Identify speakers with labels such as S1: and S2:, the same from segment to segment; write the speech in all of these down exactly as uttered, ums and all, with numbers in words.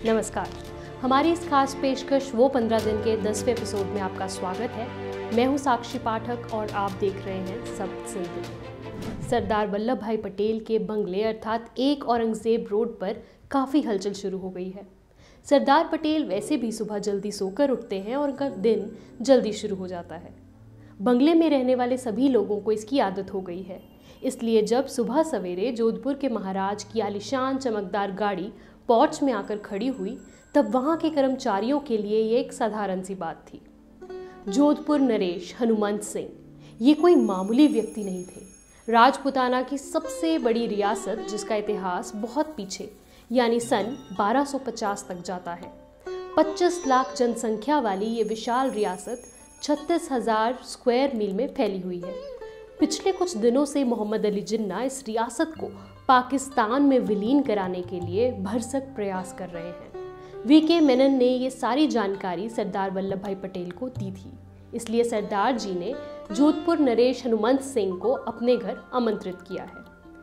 S1: नमस्कार। हमारी इस खास पेशकश वो पंद्रह दिन के दसवें एपिसोड में आपका स्वागत है। मैं हूँ साक्षी पाठक और आप देख रहे हैं सब सिंध। सरदार वल्लभ भाई पटेल के बंगले अर्थात एक औरंगजेब रोड पर काफ़ी हलचल शुरू हो गई है। सरदार पटेल वैसे भी सुबह जल्दी सोकर उठते हैं और उनका दिन जल्दी शुरू हो जाता है। बंगले में रहने वाले सभी लोगों को इसकी आदत हो गई है, इसलिए जब सुबह सवेरे जोधपुर के महाराज की आलीशान चमकदार गाड़ी पोर्च में आकर खड़ी हुई, तब वहां के कर्मचारियों के लिए ये एक साधारण सी बात थी। जोधपुर नरेश हनुमंत सिंह ये कोई मामूली व्यक्ति नहीं थे। राजपुताना की सबसे बड़ी रियासत, जिसका इतिहास बहुत पीछे यानी सन बारह सौ पचास तक जाता है। पच्चीस लाख जनसंख्या वाली ये विशाल रियासत छत्तीस हजार स्क्वायर मील में फैली हुई है। पिछले कुछ दिनों से मोहम्मद अली जिन्ना इस रियासत को पाकिस्तान में विलीन कराने के लिए भरसक प्रयास कर रहे हैं। वी के मेनन ने ये सारी जानकारी सरदार वल्लभ भाई पटेल को दी थी, इसलिए सरदार जी ने जोधपुर नरेश हनुमंत सिंह को अपने घर आमंत्रित किया है।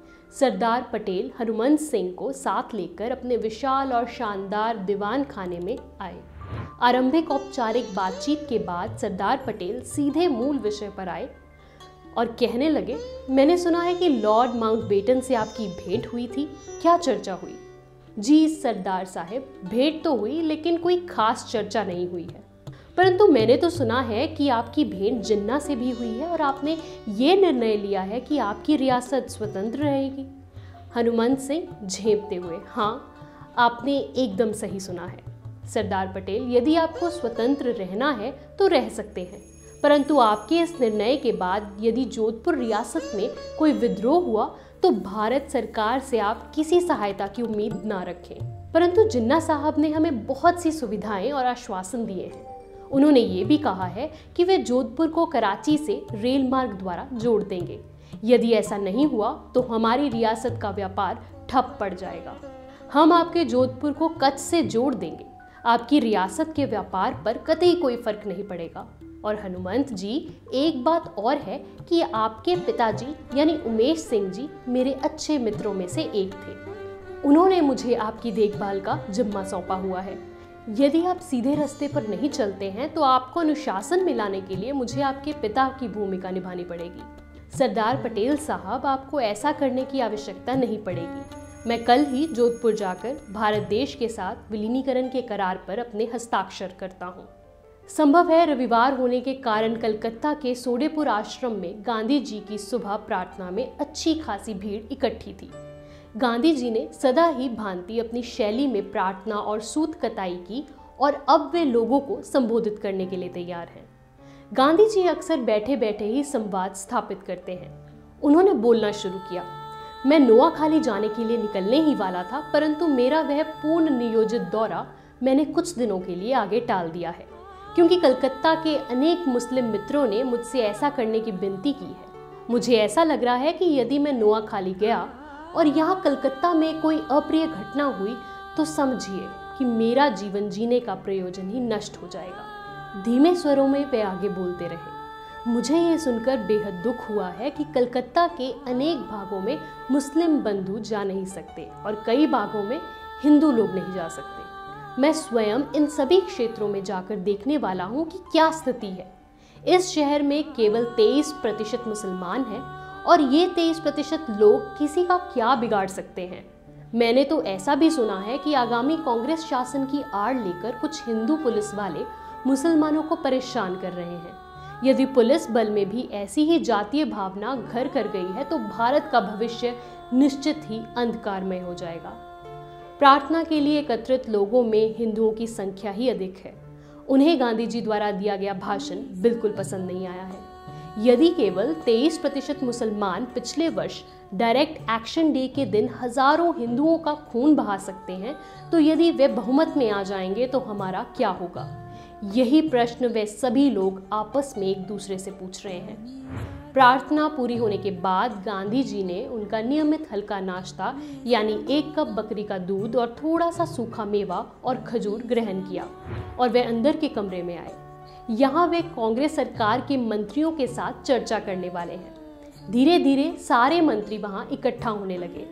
S1: सरदार पटेल हनुमंत सिंह को साथ लेकर अपने विशाल और शानदार दीवान खाने में आए। आरंभिक औपचारिक बातचीत के बाद सरदार पटेल सीधे मूल विषय पर आए और कहने लगे, मैंने सुना है कि लॉर्ड माउंटबेटन से आपकी भेंट हुई थी, क्या चर्चा हुई? जी सरदार साहब, भेंट तो हुई लेकिन कोई खास चर्चा नहीं हुई है, परंतु मैंने तो सुना है कि आपकी भेंट जिन्ना से भी हुई है और आपने ये निर्णय लिया है कि आपकी रियासत स्वतंत्र रहेगी। हनुमंत सिंह झेंपते हुए, हाँ आपने एकदम सही सुना है सरदार पटेल, यदि आपको स्वतंत्र रहना है तो रह सकते हैं, परंतु आपके इस निर्णय के बाद यदि जोधपुर रियासत में कोई विद्रोह हुआ तो भारत सरकार से आप किसी सहायता की उम्मीद ना रखें। परंतु जिन्ना साहब ने हमें बहुत सी सुविधाएं और आश्वासन दिए हैं। उन्होंने ये भी कहा है कि वे जोधपुर को कराची से रेल मार्ग द्वारा जोड़ देंगे। यदि ऐसा नहीं हुआ तो हमारी रियासत का व्यापार ठप पड़ जाएगा। हम आपके जोधपुर को कच्छ से जोड़ देंगे, आपकी रियासत के व्यापार पर कतई कोई फर्क नहीं पड़ेगा। और हनुमंत जी, एक बात और है कि आपके पिताजी यानी उमेश सिंह जी मेरे अच्छे मित्रों में से एक थे। उन्होंने मुझे आपकी देखभाल का जिम्मा सौंपा हुआ है। यदि आप सीधे रास्ते पर नहीं चलते हैं तो आपको अनुशासन में लाने के लिए मुझे आपके पिता की भूमिका निभानी पड़ेगी। सरदार पटेल साहब, आपको ऐसा करने की आवश्यकता नहीं पड़ेगी। मैं कल ही जोधपुर जाकर भारत देश के साथ विलीनीकरण के करार पर अपने हस्ताक्षर करता हूँ। संभव है रविवार होने के कारण कलकत्ता के सोडेपुर आश्रम में गांधी जी की सुबह प्रार्थना में अच्छी खासी भीड़ इकट्ठी थी। गांधी जी ने सदा ही भांति अपनी शैली में प्रार्थना और सूत कताई की और अब वे लोगों को संबोधित करने के लिए तैयार हैं। गांधी जी अक्सर बैठे बैठे ही संवाद स्थापित करते हैं। उन्होंने बोलना शुरू किया। मैं नोआखाली जाने के लिए निकलने ही वाला था, परंतु मेरा वह पूर्ण नियोजित दौरा मैंने कुछ दिनों के लिए आगे टाल दिया है, क्योंकि कलकत्ता के अनेक मुस्लिम मित्रों ने मुझसे ऐसा करने की विनती की है। मुझे ऐसा लग रहा है कि यदि मैं नोआखाली गया और यहाँ कलकत्ता में कोई अप्रिय घटना हुई तो समझिए कि मेरा जीवन जीने का प्रयोजन ही नष्ट हो जाएगा। धीमे स्वरों में वे आगे बोलते रहे। मुझे ये सुनकर बेहद दुख हुआ है कि कलकत्ता के अनेक भागों में मुस्लिम बंधु जा नहीं सकते और कई भागों में हिंदू लोग नहीं जा सकते। मैं स्वयं इन सभी क्षेत्रों में जाकर देखने वाला हूँ कि क्या स्थिति है। इस शहर में केवल तेईस प्रतिशत मुसलमान हैं और ये तेईस प्रतिशत लोग किसी का क्या बिगाड़ सकते हैं। मैंने तो ऐसा भी सुना है कि आगामी कांग्रेस शासन की आड़ लेकर कुछ हिंदू पुलिस वाले मुसलमानों को परेशान कर रहे हैं। यदि पुलिस बल में भी ऐसी ही जातीय भावना घर कर गई है तो भारत का भविष्य निश्चित ही अंधकारमय हो जाएगा। प्रार्थना के लिए एकत्रित लोगों में हिंदुओं की संख्या ही अधिक है। उन्हें गांधी जी द्वारा दिया गया भाषण बिल्कुल पसंद नहीं आया है। यदि केवल तेईस प्रतिशत मुसलमान पिछले वर्ष डायरेक्ट एक्शन डे के दिन हजारों हिंदुओं का खून बहा सकते हैं, तो यदि वे बहुमत में आ जाएंगे तो हमारा क्या होगा? यही प्रश्न वे सभी लोग आपस में एक दूसरे से पूछ रहे हैं। प्रार्थना पूरी होने के बाद गांधी जी ने उनका नियमित हल्का नाश्ता यानी एक कप बकरी का दूध और थोड़ा सा सूखा मेवा और खजूर ग्रहण किया और वे अंदर के कमरे में आए। यहाँ वे कांग्रेस सरकार के मंत्रियों के साथ चर्चा करने वाले हैं। धीरे धीरे सारे मंत्री वहाँ इकट्ठा होने लगे।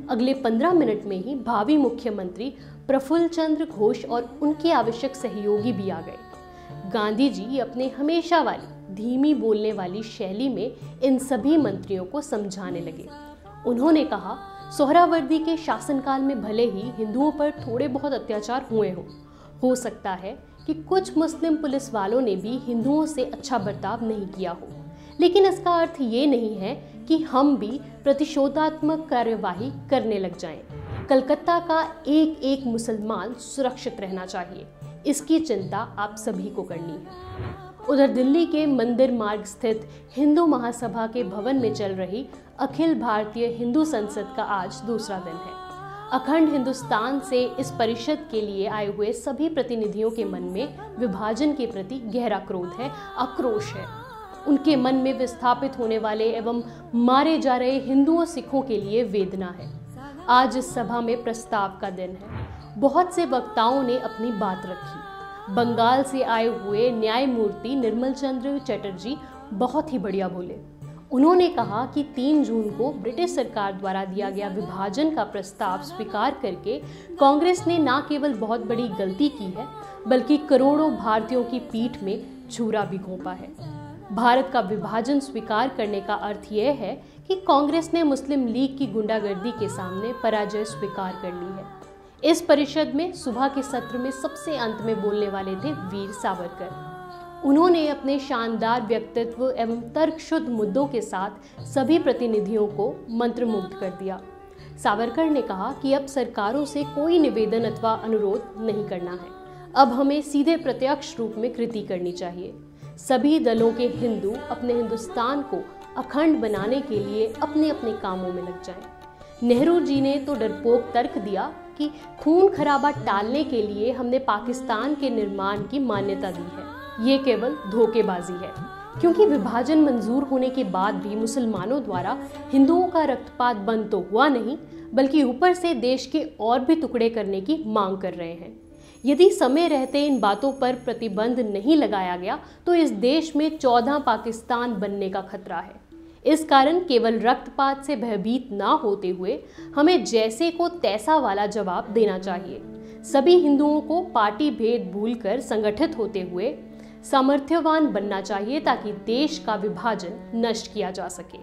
S1: अगले पंद्रह मिनट में ही भावी मुख्यमंत्री प्रफुल्ल चंद्र घोष और उनके आवश्यक सहयोगी भी आ गए। गांधी जी अपने हमेशा वाली धीमी बोलने वाली शैली में इन सभी मंत्रियों को समझाने लगे। उन्होंने कहा, सोहरावर्दी के शासनकाल में भले ही हिंदुओं पर थोड़े बहुत अत्याचार हुए हों, हो सकता है कि कुछ मुस्लिम पुलिस वालों ने भी हिंदुओं से अच्छा बर्ताव नहीं किया हो, लेकिन इसका अर्थ ये नहीं है कि हम भी प्रतिशोधात्मक कार्यवाही करने लग जाएं। कलकत्ता का एक एक मुसलमान सुरक्षित रहना चाहिए, इसकी चिंता आप सभी को करनी है। उधर दिल्ली के मंदिर मार्ग स्थित हिंदू महासभा के भवन में चल रही अखिल भारतीय हिंदू संसद का आज दूसरा दिन है। अखंड हिंदुस्तान से इस परिषद के लिए आए हुए सभी प्रतिनिधियों के मन में विभाजन के प्रति गहरा क्रोध है, आक्रोश है। उनके मन में विस्थापित होने वाले एवं मारे जा रहे हिंदुओं सिखों के लिए वेदना है। आज इस सभा में प्रस्ताव का दिन है। बहुत से वक्ताओं ने अपनी बात रखी। बंगाल से आए हुए न्यायमूर्ति निर्मल चंद्र चटर्जी बहुत ही बढ़िया बोले। उन्होंने कहा कि तीन जून को ब्रिटिश सरकार द्वारा दिया गया विभाजन का प्रस्ताव स्वीकार करके कांग्रेस ने न केवल बहुत बड़ी गलती की है, बल्कि करोड़ों भारतीयों की पीठ में छुरा भी घोंपा है। भारत का विभाजन स्वीकार करने का अर्थ यह है कि कांग्रेस ने मुस्लिम लीग की गुंडागर्दी के सामने पराजय स्वीकार कर ली है। इस परिषद में सुबह के सत्र में सबसे अंत में बोलने वाले थे वीर सावरकर। उन्होंने अपने शानदार व्यक्तित्व एवं तर्कशुद्ध मुद्दों के साथ सभी प्रतिनिधियों को मंत्रमुग्ध कर दिया। सावरकर ने कहा कि अब सरकारों से कोई निवेदन अथवा अनुरोध नहीं करना है, अब हमें सीधे प्रत्यक्ष रूप में कृति करनी चाहिए। सभी दलों के हिंदू अपने हिंदुस्तान को अखंड बनाने के लिए अपने अपने कामों में लग जाएं। नेहरू जी ने तो डरपोक तर्क दिया कि खून खराबा टालने के लिए हमने पाकिस्तान के निर्माण की मान्यता दी है। ये केवल धोखेबाजी है, क्योंकि विभाजन मंजूर होने के बाद भी मुसलमानों द्वारा हिंदुओं का रक्तपात बंद तो हुआ नहीं, बल्कि ऊपर से देश के और भी टुकड़े करने की मांग कर रहे हैं। यदि समय रहते इन बातों पर प्रतिबंध नहीं लगाया गया तो इस देश में चौदह पाकिस्तान बनने का खतरा है। इस कारण केवल रक्तपात से भयभीत ना होते हुए हमें जैसे को तैसा वाला जवाब देना चाहिए। सभी हिंदुओं को पार्टी भेद भूलकर संगठित होते हुए सामर्थ्यवान बनना चाहिए ताकि देश का विभाजन नष्ट किया जा सके।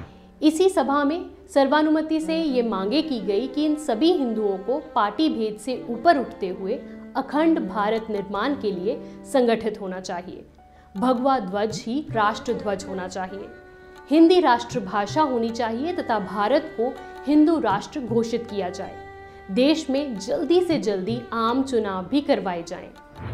S1: इसी सभा में सर्वानुमति से ये मांगे की गई कि इन सभी हिंदुओं को पार्टी भेद से ऊपर उठते हुए अखंड भारत निर्माण के लिए संगठित होना चाहिए। भगवा ध्वज ही राष्ट्र ध्वज होना चाहिए। हिंदी राष्ट्रभाषा होनी चाहिए तथा भारत को हिंदू राष्ट्र घोषित किया जाए। देश में जल्दी से जल्दी आम चुनाव भी करवाए जाएं।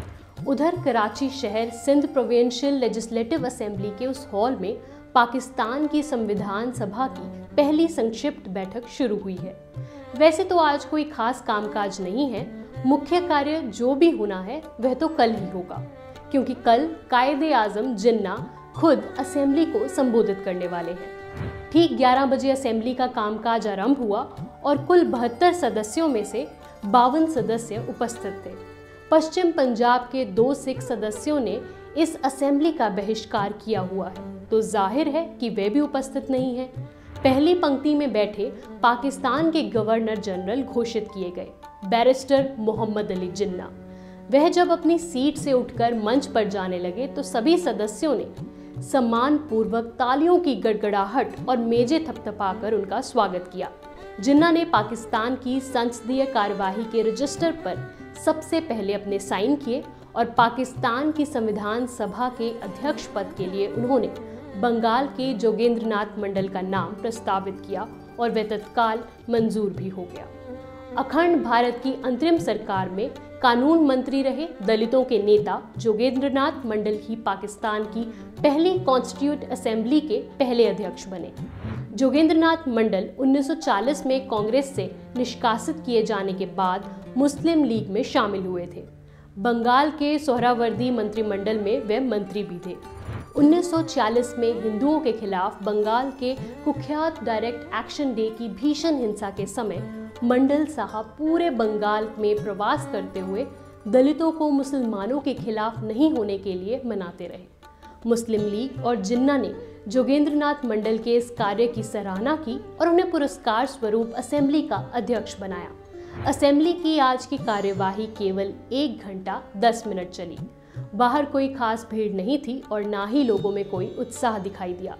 S1: उधर कराची शहर सिंध प्रोविंशियल लेजिस्लेटिव असेंबली के उस हॉल में पाकिस्तान की संविधान सभा की पहली संक्षिप्त बैठक शुरू हुई है। वैसे तो आज कोई खास कामकाज नहीं है, मुख्य कार्य जो भी होना है वह तो कल ही होगा, क्योंकि कल कायदे आजम जिन्ना खुद असेंबली को संबोधित करने वाले हैं। ठीक ग्यारह बजे असेंबली का कामकाज आरंभ हुआ और कुल बहत्तर सदस्यों में से बावन सदस्य उपस्थित थे। पश्चिम पंजाब के दो सिख सदस्यों ने इस असेंबली का बहिष्कार किया हुआ है, तो जाहिर है कि वे भी उपस्थित नहीं हैं। पहली पंक्ति में बैठे पाकिस्तान के गवर्नर जनरल घोषित किए गए बैरिस्टर मोहम्मद अली जिन्ना। वह जब अपनी सीट से उठकर मंच पर जाने लगे तो सभी सदस्यों ने सम्मान पूर्वक तालियों की गड़गड़ाहट और मेजें थपथपाकर उनका स्वागत किया। जिन्ना ने पाकिस्तान की संसदीय कार्यवाही के रजिस्टर पर सबसे पहले अपने साइन किए और पाकिस्तान की संविधान सभा के अध्यक्ष पद के लिए उन्होंने बंगाल के जोगेंद्रनाथ मंडल का नाम प्रस्तावित किया और वह तत्काल मंजूर भी हो गया। अखंड भारत की अंतरिम सरकार में कानून मंत्री रहे दलितों के नेता जोगेंद्रनाथ मंडल ही पाकिस्तान की पहली कॉन्स्टिट्यूट असेंबली के पहले अध्यक्ष बने। जोगेंद्रनाथ मंडल उन्नीस सौ चालीस में कांग्रेस से निष्कासित किए जाने के बाद मुस्लिम लीग में शामिल हुए थे। बंगाल के सोहरावर्दी मंत्रिमंडल में वे मंत्री भी थे। उन्नीस सौ छियालीस में हिंदुओं के खिलाफ बंगाल के कुख्यात डायरेक्ट एक्शन डे की भीषण हिंसा के समय मंडल साहब पूरे बंगाल में प्रवास करते हुए दलितों को मुसलमानों के खिलाफ नहीं होने के लिए मनाते रहे। मुस्लिम लीग और जिन्ना ने जोगेंद्रनाथ मंडल के इस कार्य की सराहना की और उन्हें पुरस्कार स्वरूप असेंबली का अध्यक्ष बनाया। असेंबली की आज की कार्यवाही केवल एक घंटा दस मिनट चली। बाहर कोई खास भीड़ नहीं थी और ना ही लोगों में कोई उत्साह दिखाई दिया।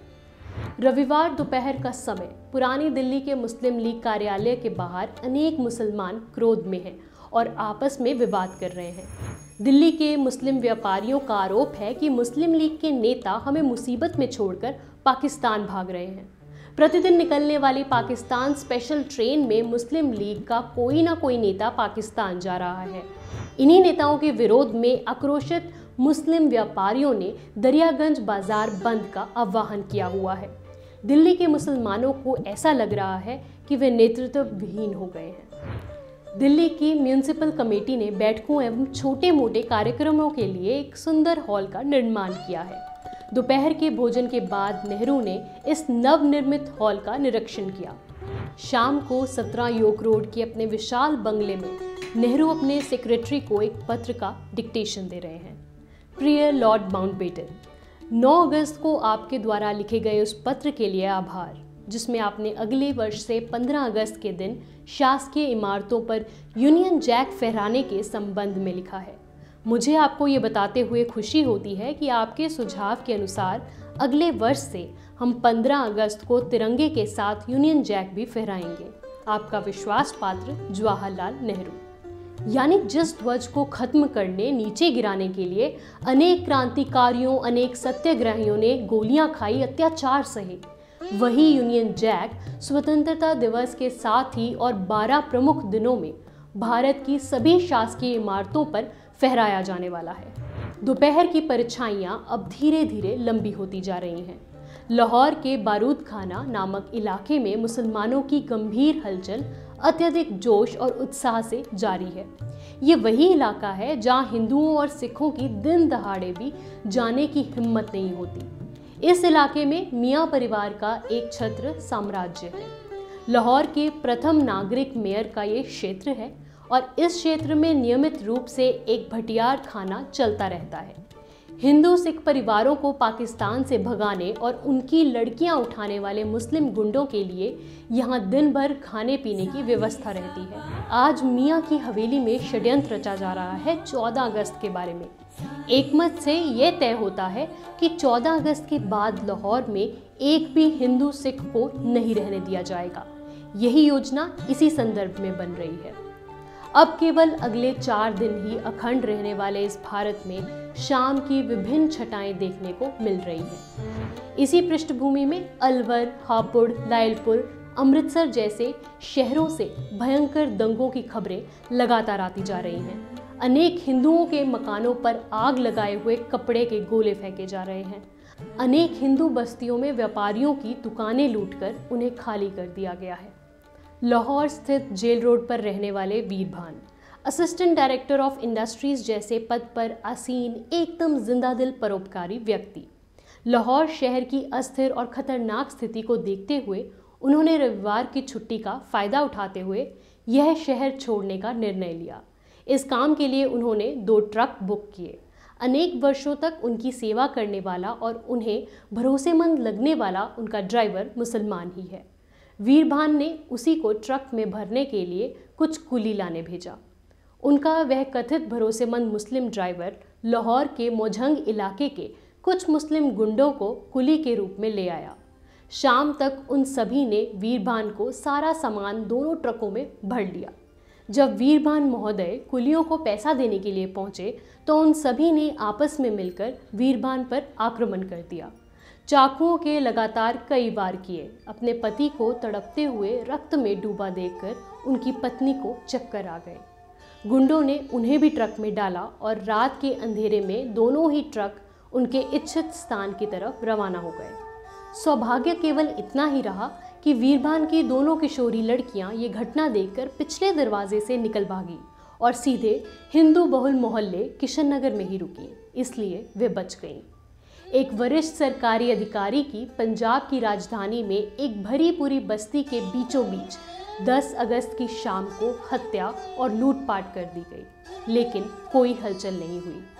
S1: रविवार दोपहर का समय पुरानी दिल्ली के मुस्लिम लीग कार्यालय के बाहर अनेक मुसलमान क्रोध में हैं और आपस में विवाद कर रहे हैं। दिल्ली के मुस्लिम व्यापारियों का आरोप है कि मुस्लिम लीग के नेता हमें मुसीबत में छोड़कर पाकिस्तान भाग रहे हैं। प्रतिदिन निकलने वाली पाकिस्तान स्पेशल ट्रेन में मुस्लिम लीग का कोई ना कोई नेता पाकिस्तान जा रहा है। इन्हीं नेताओं के विरोध में आक्रोशित मुस्लिम व्यापारियों ने दरियागंज बाजार बंद का आह्वान किया हुआ है। दिल्ली के मुसलमानों को ऐसा लग रहा है कि वे नेतृत्व विहीन हो गए हैं। दिल्ली की म्यूनिसिपल कमेटी ने बैठकों एवं छोटे मोटे कार्यक्रमों के लिए एक सुंदर हॉल का निर्माण किया है। दोपहर के भोजन के बाद नेहरू ने इस नवनिर्मित हॉल का निरीक्षण किया। शाम को सत्रह योक रोड के अपने विशाल बंगले में नेहरू अपने सेक्रेटरी को एक पत्र का डिक्टेशन दे रहे हैं। प्रिय लॉर्ड माउंटबेटन, नौ अगस्त को आपके द्वारा लिखे गए उस पत्र के लिए आभार, जिसमें आपने अगले वर्ष से पंद्रह अगस्त के दिन शासकीय इमारतों पर यूनियन जैक फहराने के संबंध में लिखा है। मुझे आपको ये बताते हुए खुशी होती है कि आपके सुझाव के अनुसार अगले वर्ष से हम पंद्रह अगस्त को तिरंगे के साथ यूनियन जैक भी फहराएंगे। आपका विश्वास पात्र जवाहरलाल नेहरू। यानी जिस ध्वज को खत्म करने, नीचे गिराने के लिए अनेक क्रांतिकारियों, अनेक सत्याग्रहियों ने गोलियां खाई, अत्याचार सहे, वही यूनियन जैक स्वतंत्रता दिवस के साथ ही और बारह प्रमुख दिनों में भारत की सभी शासकीय इमारतों पर फहराया जाने वाला है। दोपहर की परछाइयां अब धीरे धीरे लंबी होती जा रही हैं। लाहौर के बारूद खाना नामक इलाके में मुसलमानों की गंभीर हलचल अत्यधिक जोश और उत्साह से जारी है। ये वही इलाका है जहां हिंदुओं और सिखों की दिन दहाड़े भी जाने की हिम्मत नहीं होती। इस इलाके में मियां परिवार का एक छत्र साम्राज्य है। लाहौर के प्रथम नागरिक मेयर का ये क्षेत्र है और इस क्षेत्र में नियमित रूप से एक भटियार खाना चलता रहता है। हिंदू सिख परिवारों को पाकिस्तान से भगाने और उनकी लड़कियां उठाने वाले मुस्लिम गुंडों के लिए यहाँ दिन भर खाने पीने की व्यवस्था रहती है। आज मियां की हवेली में षड्यंत्र रचा जा रहा है चौदह अगस्त के बारे में। एकमत से यह तय होता है कि चौदह अगस्त के बाद लाहौर में एक भी हिंदू सिख को नहीं रहने दिया जाएगा। यही योजना इसी संदर्भ में बन रही है। अब केवल अगले चार दिन ही अखंड रहने वाले इस भारत में शाम की विभिन्न छटाएं देखने को मिल रही हैं। इसी पृष्ठभूमि में अलवर, हापुड़, लायलपुर, अमृतसर जैसे शहरों से भयंकर दंगों की खबरें लगातार आती जा रही हैं। अनेक हिंदुओं के मकानों पर आग लगाए हुए कपड़े के गोले फेंके जा रहे हैं। अनेक हिंदू बस्तियों में व्यापारियों की दुकानें लूटकर उन्हें खाली कर दिया गया है। लाहौर स्थित जेल रोड पर रहने वाले Veerbhan, assistant director of industries जैसे पद पर आसीन एकदम जिंदादिल परोपकारी व्यक्ति, लाहौर शहर की अस्थिर और खतरनाक स्थिति को देखते हुए उन्होंने रविवार की छुट्टी का फायदा उठाते हुए यह शहर छोड़ने का निर्णय लिया। इस काम के लिए उन्होंने दो ट्रक बुक किए। अनेक वर्षों तक उनकी सेवा करने वाला और उन्हें भरोसेमंद लगने वाला उनका ड्राइवर मुसलमान ही है। वीरभान ने उसी को ट्रक में भरने के लिए कुछ कुली लाने भेजा। उनका वह कथित भरोसेमंद मुस्लिम ड्राइवर लाहौर के मोझंग इलाके के कुछ मुस्लिम गुंडों को कुली के रूप में ले आया। शाम तक उन सभी ने वीरभान को सारा सामान दोनों ट्रकों में भर लिया। जब वीरभान महोदय कुलियों को पैसा देने के लिए पहुंचे तो उन सभी ने आपस में मिलकर वीरभान पर आक्रमण कर दिया। चाकुओं के लगातार कई वार किए। अपने पति को तड़पते हुए रक्त में डूबा देखकर उनकी पत्नी को चक्कर आ गए। गुंडों ने उन्हें भी ट्रक में डाला और रात के अंधेरे में दोनों ही ट्रक उनके इच्छित स्थान की तरफ रवाना हो गए। सौभाग्य केवल इतना ही रहा कि वीरभान की दोनों किशोरी लड़कियां ये घटना देखकर पिछले दरवाजे से निकल भागी और सीधे हिंदू बहुल मोहल्ले किशन नगर में ही रुकी, इसलिए वे बच गईं। एक वरिष्ठ सरकारी अधिकारी की पंजाब की राजधानी में एक भरी पूरी बस्ती के बीचों बीच दस अगस्त की शाम को हत्या और लूटपाट कर दी गई, लेकिन कोई हलचल नहीं हुई।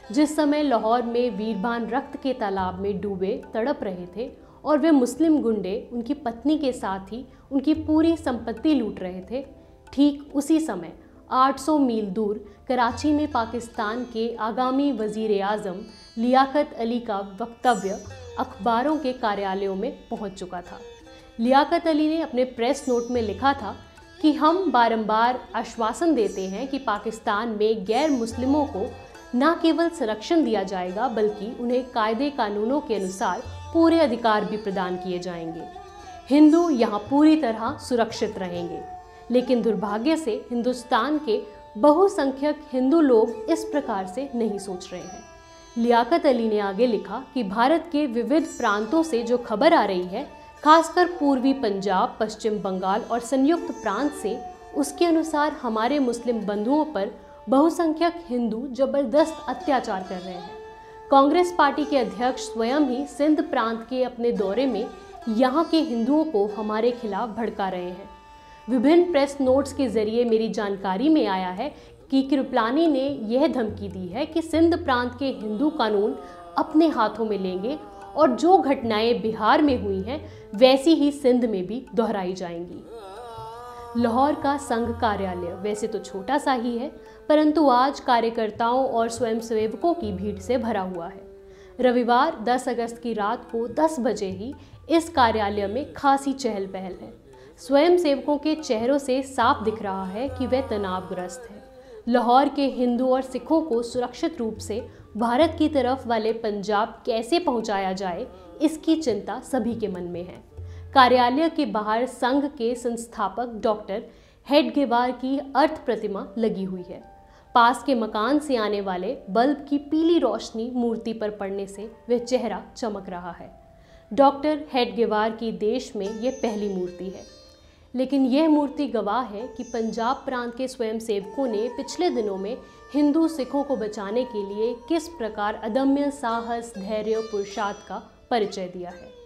S1: जिस समय लाहौर में वीरबान रक्त के तालाब में डूबे तड़प रहे थे और वे मुस्लिम गुंडे उनकी पत्नी के साथ ही उनकी पूरी संपत्ति लूट रहे थे, ठीक उसी समय आठ सौ मील दूर कराची में पाकिस्तान के आगामी वज़ीर आज़म लियाकत अली का वक्तव्य अखबारों के कार्यालयों में पहुंच चुका था। लियाकत अली ने अपने प्रेस नोट में लिखा था कि हम बारंबार आश्वासन देते हैं कि पाकिस्तान में गैर मुस्लिमों को न केवल संरक्षण दिया जाएगा बल्कि उन्हें कायदे कानूनों के अनुसार पूरे अधिकार भी प्रदान किए जाएंगे। हिंदू यहाँ पूरी तरह सुरक्षित रहेंगे। लेकिन दुर्भाग्य से हिंदुस्तान के बहुसंख्यक हिंदू लोग इस प्रकार से नहीं सोच रहे हैं। लियाकत अली ने आगे लिखा कि भारत के विविध प्रांतों से जो खबर आ रही है, खासकर पूर्वी पंजाब, पश्चिम बंगाल और संयुक्त प्रांत से, उसके अनुसार हमारे मुस्लिम बंधुओं पर बहुसंख्यक हिंदू जबरदस्त अत्याचार कर रहे हैं। कांग्रेस पार्टी के अध्यक्ष स्वयं ही सिंध प्रांत के अपने दौरे में यहाँ के हिंदुओं को हमारे खिलाफ भड़का रहे हैं। विभिन्न प्रेस नोट्स के जरिए मेरी जानकारी में आया है कि कृपलानी ने यह धमकी दी है कि सिंध प्रांत के हिंदू कानून अपने हाथों में लेंगे और जो घटनाएं बिहार में हुई हैं वैसी ही सिंध में भी दोहराई जाएंगी। लाहौर का संघ कार्यालय वैसे तो छोटा सा ही है, परंतु आज कार्यकर्ताओं और स्वयंसेवकों की भीड़ से भरा हुआ है। रविवार दस अगस्त की रात को दस बजे ही इस कार्यालय में खासी चहल पहल है। स्वयंसेवकों के चेहरों से साफ दिख रहा है कि वे तनावग्रस्त हैं। लाहौर के हिंदू और सिखों को सुरक्षित रूप से भारत की तरफ वाले पंजाब कैसे पहुंचाया जाए, इसकी चिंता सभी के मन में है। कार्यालय के बाहर संघ के संस्थापक डॉक्टर हेडगेवार की अर्थ प्रतिमा लगी हुई है। पास के मकान से आने वाले बल्ब की पीली रोशनी मूर्ति पर पड़ने से वह चेहरा चमक रहा है। डॉक्टर हेडगेवार की देश में ये पहली मूर्ति है, लेकिन यह मूर्ति गवाह है कि पंजाब प्रांत के स्वयंसेवकों ने पिछले दिनों में हिंदू सिखों को बचाने के लिए किस प्रकार अदम्य साहस, धैर्य, पुरुषार्थ का परिचय दिया है।